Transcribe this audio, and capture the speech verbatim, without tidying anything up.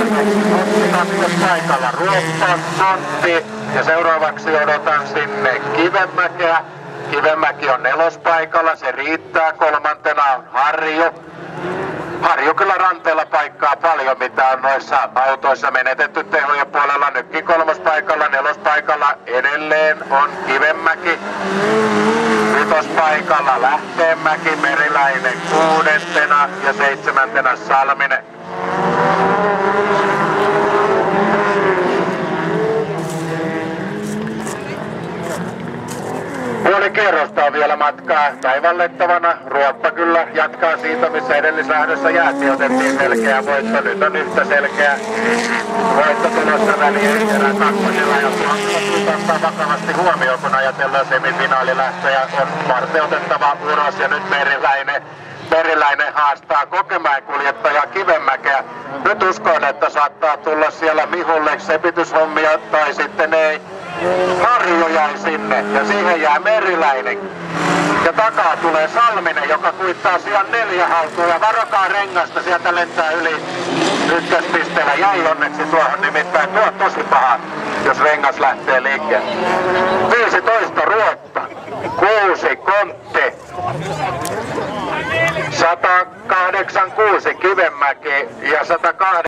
paikalla Ruoppa, Antti ja seuraavaksi odotan sinne Kivenmäkeä. Kivenmäki on nelospaikalla, se riittää. Kolmantena on Harju. Harju kyllä ranteella paikkaa paljon, mitä on noissa autoissa menetetty tehojen puolella. Nytkin kolmospaikalla, nelospaikalla edelleen on Kivenmäki. Vitospaikalla Lähteenmäki, Meriläinen kuudentena ja seitsemäntenä Salminen. Puoli kierrosta on vielä matkaa taivallettavana. Ruoppa kyllä jatkaa siitä, missä edellislähdössä jäätiin. Otettiin selkeä voitto. Nyt on yhtä selkeä voitto tulossa väliin erään kakkosella. Ja tuo ottaa vakavasti huomioon, kun ajatellaan semifinaalilähtöjä. On varteutettava uros ja nyt Meriläinen. Meriläinen haastaa Kokemäen kuljettaja Kivenmäkeä. Nyt uskon, että saattaa tulla siellä Mihulle sepityshommia tai sitten ei. Harju jäi sinne ja siihen jää Meriläinen. Ja takaa tulee Salminen, joka kuittaa sijan neljä haltuun ja varokaa rengasta, sieltä lentää yli ykköspisteellä. Jäi onneksi tuohon, nimittäin tuo on tosi paha, jos rengas lähtee liikkeelle. viisitoista Ruoppa, kuusi Kontti, sata kahdeksankymmentäkuusi Kivenmäki ja sata kahdeksan